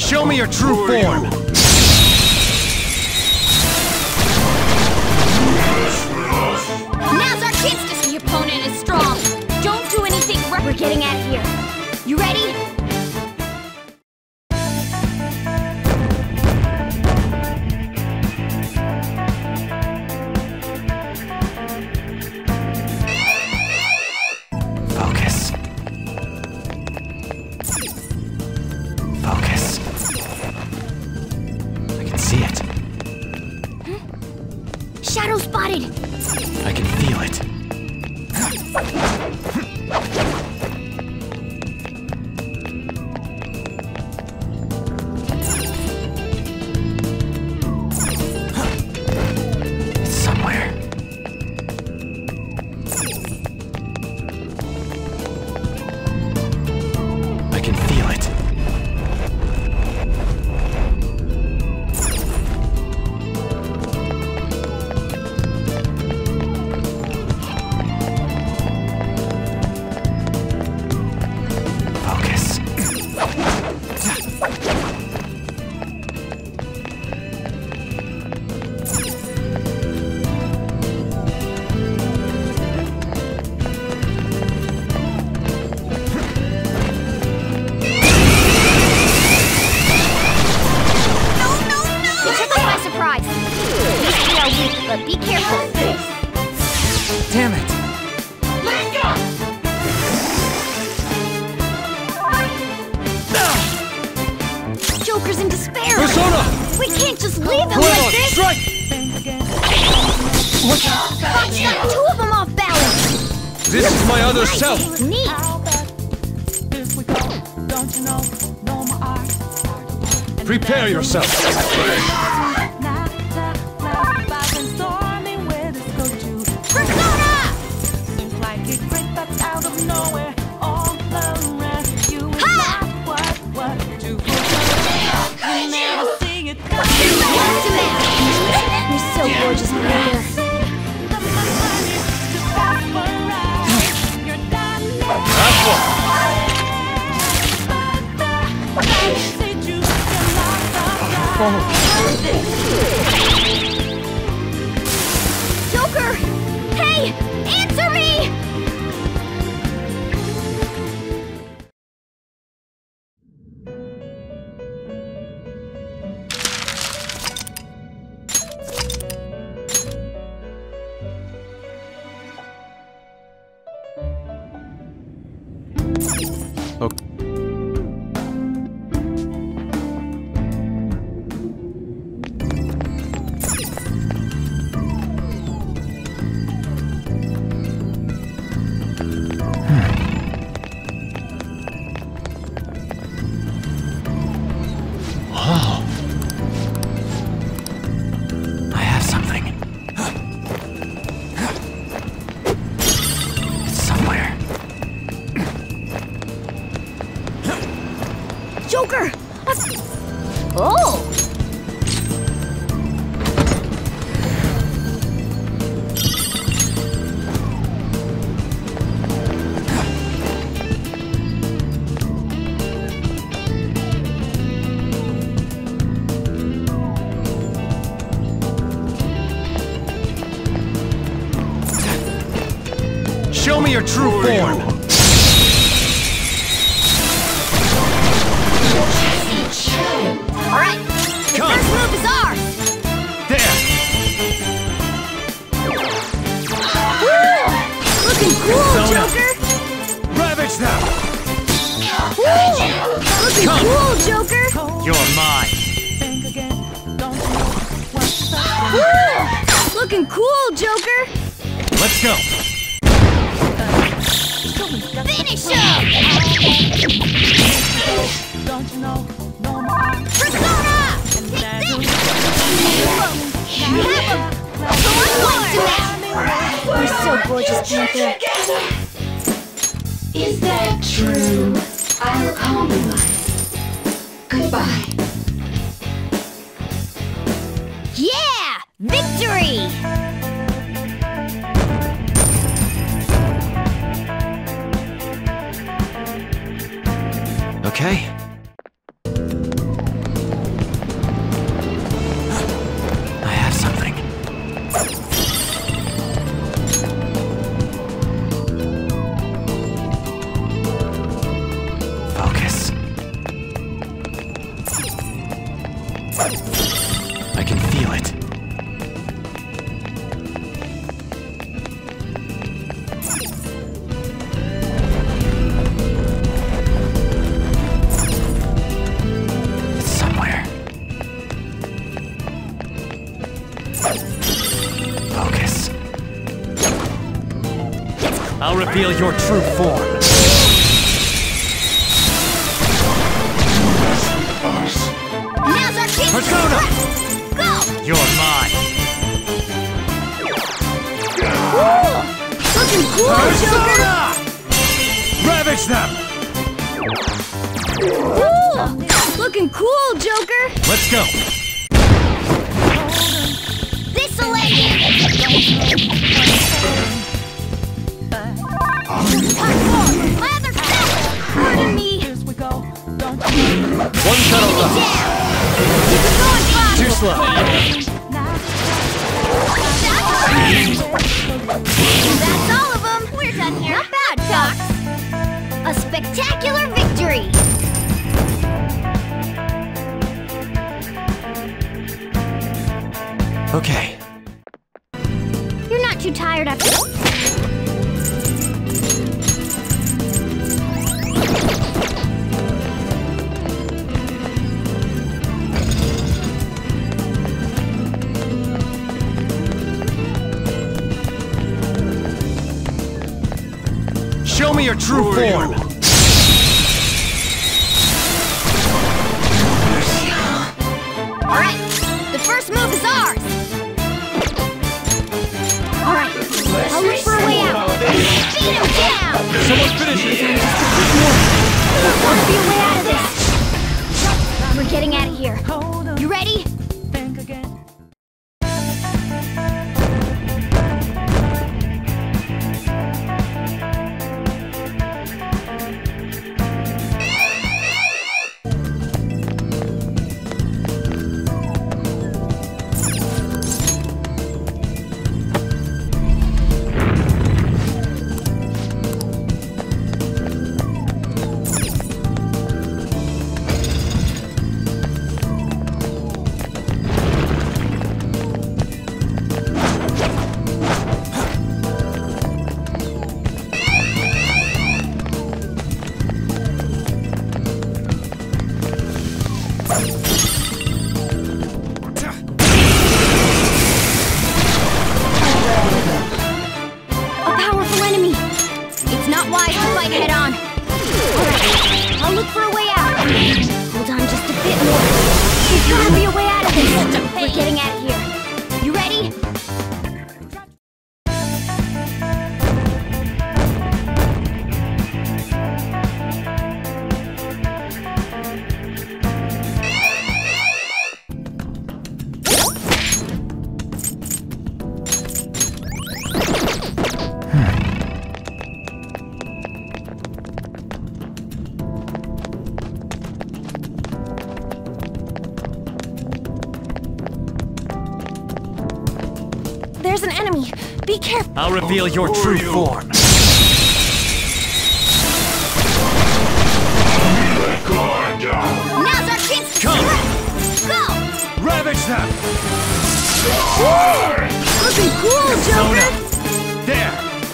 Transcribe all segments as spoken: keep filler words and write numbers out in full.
Show me your true form! Now's our chance to see your opponent is strong! Don't do anything wrong. We're getting out of here. You ready? Focus. Focus. I can see it. Huh? Shadow spotted! I can feel it. It's somewhere. I can feel it. But be careful. Damn it! Let's go! Joker's in despair. Persona! We can't just leave him Hold like on, this. strike! What? Fox got two of them off balance. This is my other Nice self. technique. Prepare yourself. You're so gorgeous out there. Joker! Hey! Answer me! Okay. Wow. I have something. It's somewhere. Joker! Oh! Show me your true form. Alright! The Come. first move is ours! There. Woo! Looking cool, Persona. Joker! Ravage them. Woo! Looking Come. cool, Joker! You're mine. Woo! Looking cool, Joker! Let's go. Finish him! Persona! Take this! You have him! So much points to that! You're so gorgeous, Panther. Is that true? I'll compromise. Goodbye. Yeah! Victory! Okay. I can feel it. It's somewhere. Focus. I'll reveal your true form. Now's our chance to Persona! impress! Go! You're mine. Cool! Looking cool, Joker! Persona! Ravage them! Cool! Looking cool, Joker! Let's go. This'll let you! Hardcore! My other step! Pardon me! One shuttle left. Down! Keep it going, Fox! Too slow. That's all of them! We're done here. Not bad, Fox! A spectacular victory! Okay. You're not too tired after... Show me your true form. Alright, the first move is ours! Alright, I'll look for a way out! Beat him down! Someone finish it. There must be a way out of this! We're getting out of here. You ready? There's an enemy! Be careful! I'll reveal your true form. Now's our chance to Come. strike! Go! Ravage them! Looking cool, Joker! Persona! There!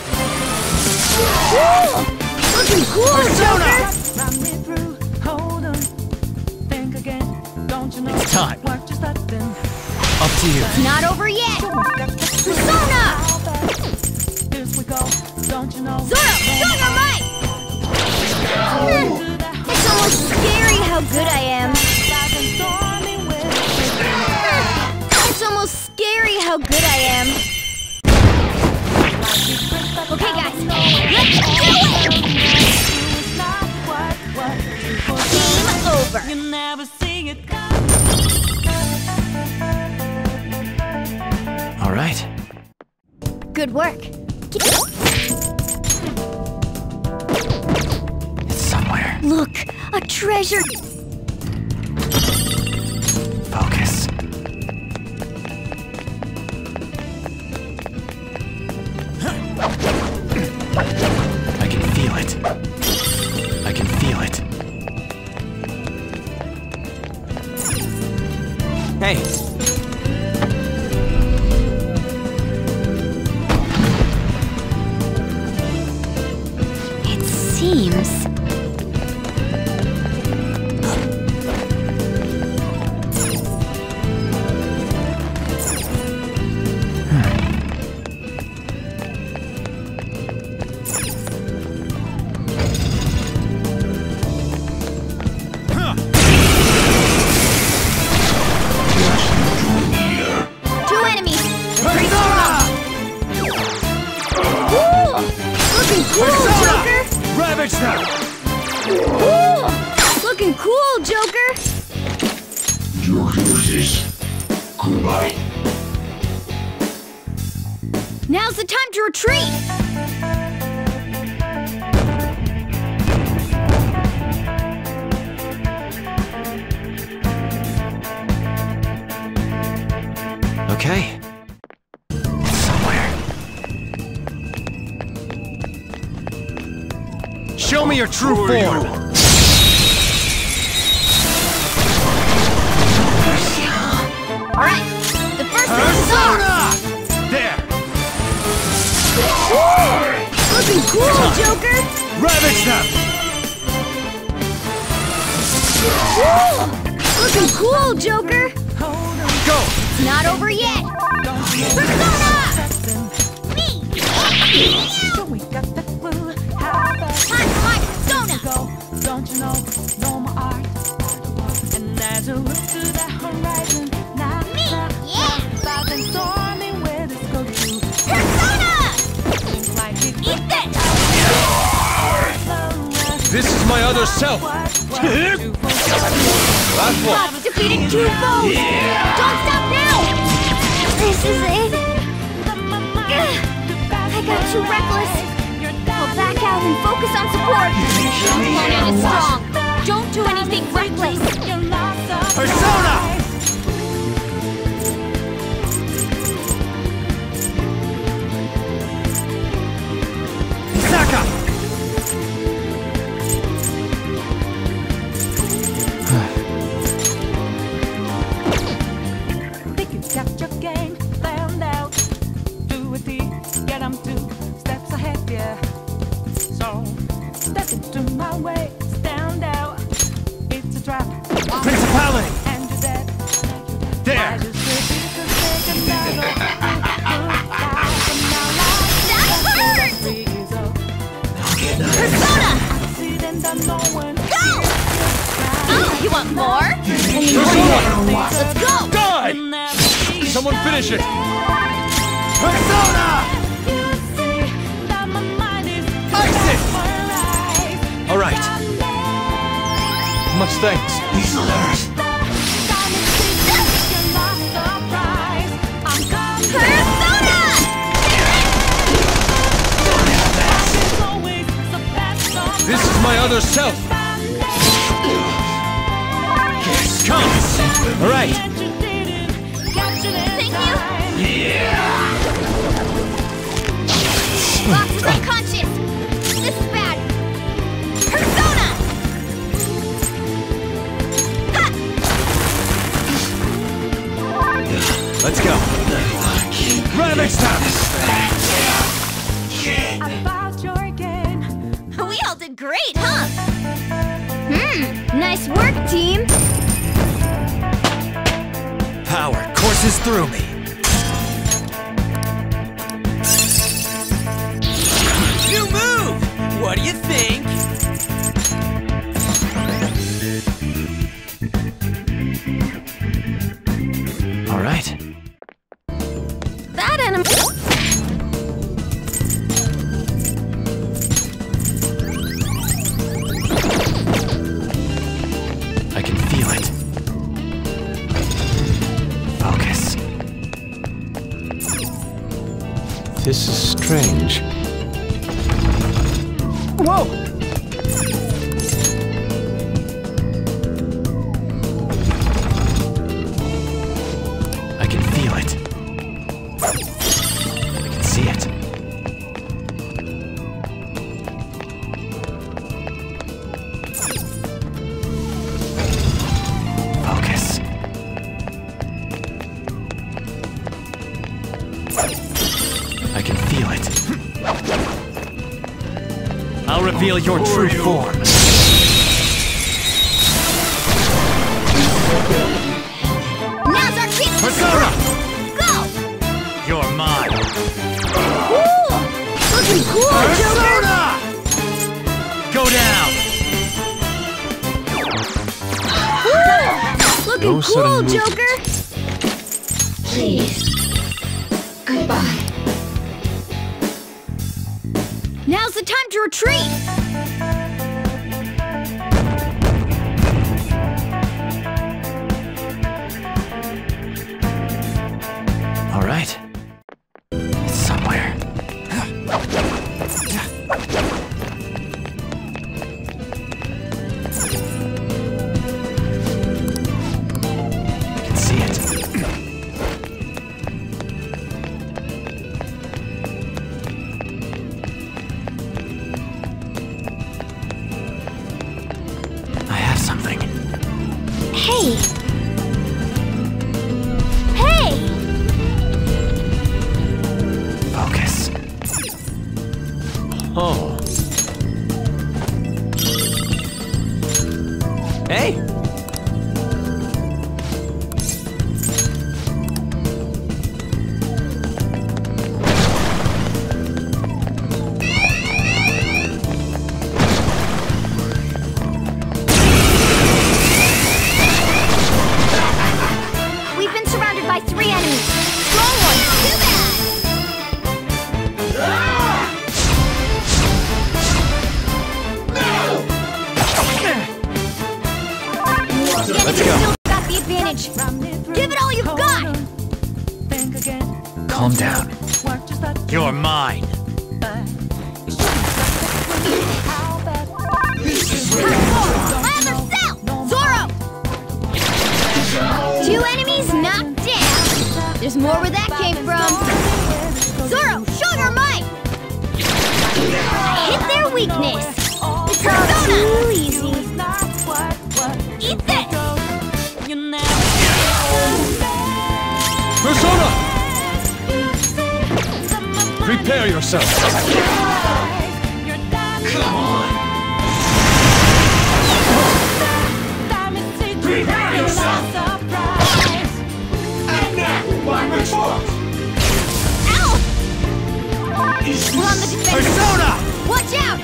Cool! Looking cool, Persona! Joker! It's time. Up to you. It's not over yet! Persona! Zoro, show your might! It's almost scary how good I am. It's almost scary how good I am. Okay, guys, let's do it! Game over. You never see it All right. Good work. It's somewhere. Look, a treasure. Focus. I can feel it. I can feel it. Hey. It seems... Looking cool, Joker! Your uses. Goodbye. Now's the time to retreat! Okay. Somewhere. Show me your true form! Alright, the first one is ours! There! Looking cool, Joker! Ravage them! Looking cool, Joker! Go! It's not over yet! Persona! Me! Time for my persona! Don't you know, no more art. And as you look to the horizon, now Me! Yeah! I've been storming where this goes to. Persona! Like it Eat this! This is my other self! Last one! I've defeated two foes! Don't stop now! This is it! I got too reckless! I'll back out and focus on support! Opponent is strong! Don't do anything reckless! Persona! Saka! Think you got your game found out. Do it deep, get 'em two steps ahead, yeah. So, step into my way, stand out. It's a trap. Principality! And you're dead. There! I just wish you could take another look out from now on. That hurt! Freeze up. Persona! See then that no one Go! Oh, you want more? Persona! Let's go! Die! Someone finish it! Persona! Ice it! Alright. Much thanks. These alerts. Persona! This is my other self! Come! Alright! Thank you! Lost his unconscious! This is bad! Persona! Ha! Let's go! Ravage them! About your game. We all did great, huh? Hmm, nice work, team! Power courses through me. New move! What do you think? All right. That enemy... I can feel it. Focus. This is strange. Whoa! I can feel it. I can see it. Focus. reveal your true form. Now's our chance to Persona! go! You're mine. Ooh! Looking cool, Joker! Persona! Go down. Ooh! Looking No sudden cool, movement. Joker! Please. Goodbye. Now's the time to retreat! All right. It's somewhere. I can see it. I have something. Hey! Hey! Focus. Oh. Hey! We've been surrounded by three enemies. Strong ones, too bad! The Let's enemy go. still got the advantage. Give it all you've got! Think again. Calm down. Work just like You're mine. Lather cell! Zoro! Two enemies knocked down. There's more where that came from. Zoro, show your might! I hit their weakness. It's all too easy. Eat this! Persona! Prepare yourself. Come on. Prepare yourself. And now, my retort. Ow! Is We're on the defense. Persona! Watch out!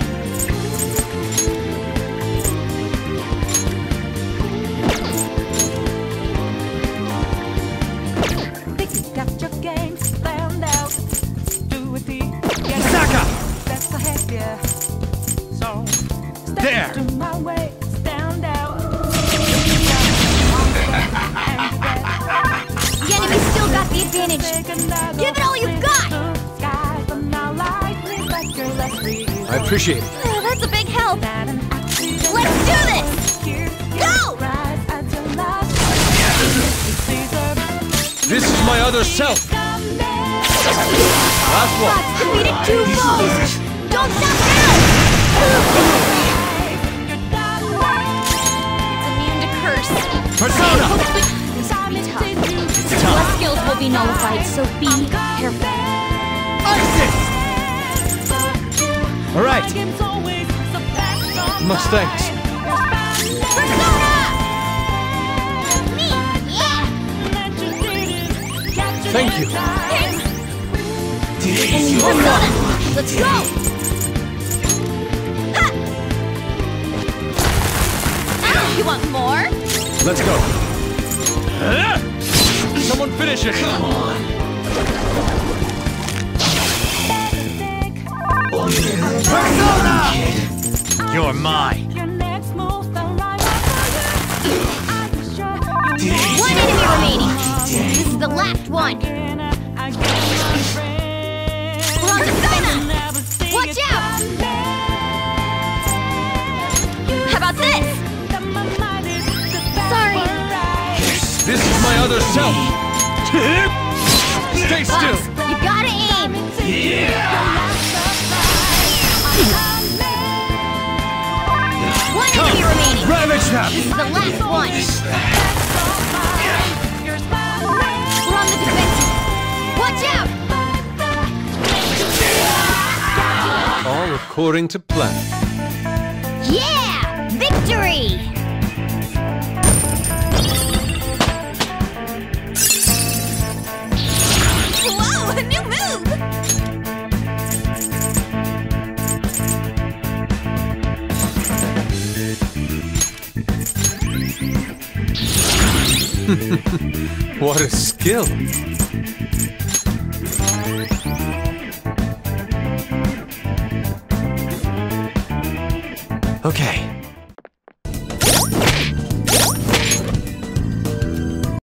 Think you got your game planned out. Do it the Saka! That's ahead, yeah. So step There. to my way, stand out. The enemy's still got the advantage. Give it all you've got! I appreciate it. Oh, that's a big help. Let's do this! Go! This is my other self. Last one. Bots defeated two foes! Don't stop now! It's immune to curse. Persona! This will be tough. It's Less tough. skills will be nullified, so be careful. Isis! All right. Much thanks. Persona! Me! Yeah! Thank you. Thanks! today's your Persona! Let's go! Ha! Ah, you want more? Let's go. Someone finish it. Come on. Persona! You're mine. Your next move fell right Today's One your enemy remaining. day. This is the last one. I get my friend. We're on the Persona! Never see Watch it out! How about this? that my mind is Sorry. This is my other self. Stay still. Boss, you gotta aim. One enemy remaining. Ravage them. This is the last one. We're on the defensive. Watch out! All according to plan. Yeah! Victory! Whoa, a new move! What a skill! Okay,